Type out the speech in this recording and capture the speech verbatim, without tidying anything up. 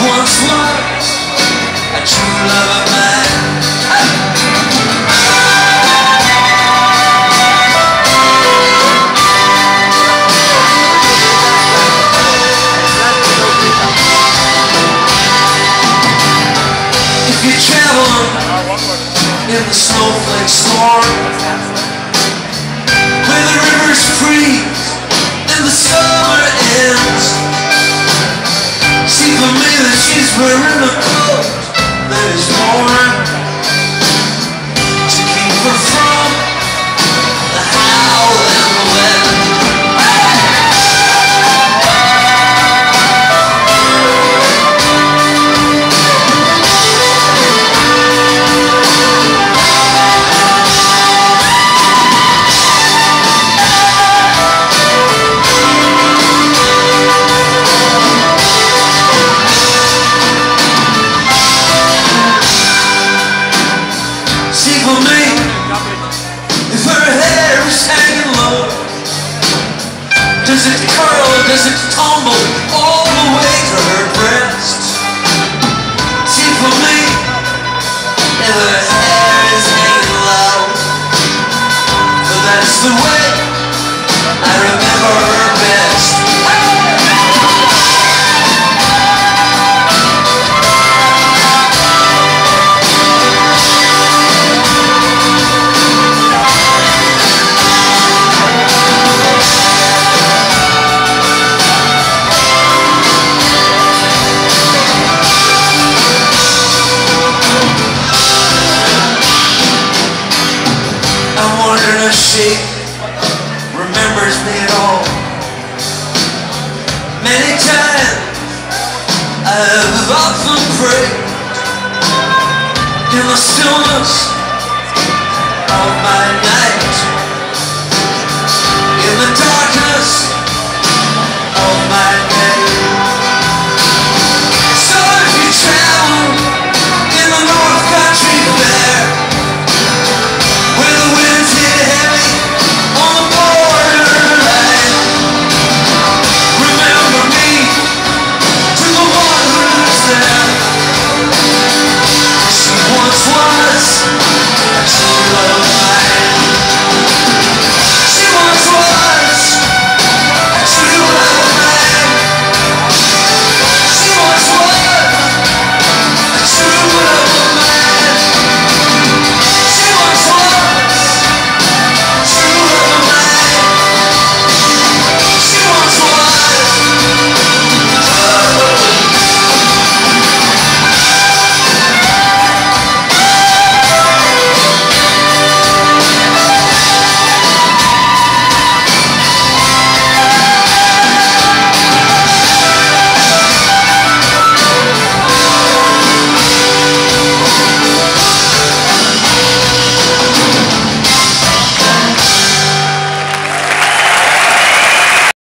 once was a true love of mine. If you travel in the snowflake storm, where the rivers freeze and the summer ends, see for me that she's wearing a coat that is warm to keep her from the howl and the wind. For me, if her hair is hanging low, does it curl, does it tumble all the way to her breast? See for me, if her hair is hanging low, but that's the way I remember her best. If she remembers me at all. Many times I have often prayed in the stillness of my night, in the darkness